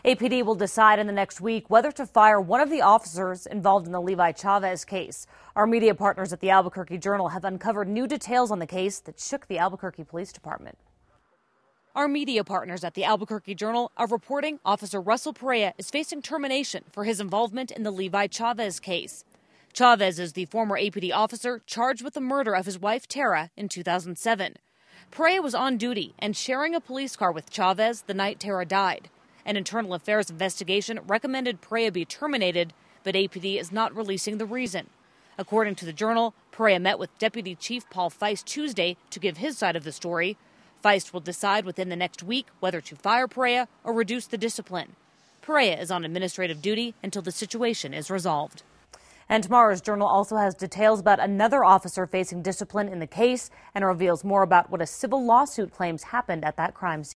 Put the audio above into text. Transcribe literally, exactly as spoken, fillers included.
A P D will decide in the next week whether to fire one of the officers involved in the Levi Chavez case. Our media partners at the Albuquerque Journal have uncovered new details on the case that shook the Albuquerque Police Department. Our media partners at the Albuquerque Journal are reporting Officer Russell Perea is facing termination for his involvement in the Levi Chavez case. Chavez is the former A P D officer charged with the murder of his wife Tara in two thousand seven. Perea was on duty and sharing a police car with Chavez the night Tara died. An internal affairs investigation recommended Perea be terminated, but A P D is not releasing the reason. According to the Journal, Perea met with Deputy Chief Paul Feist Tuesday to give his side of the story. Feist will decide within the next week whether to fire Perea or reduce the discipline. Perea is on administrative duty until the situation is resolved. And tomorrow's Journal also has details about another officer facing discipline in the case and reveals more about what a civil lawsuit claims happened at that crime scene.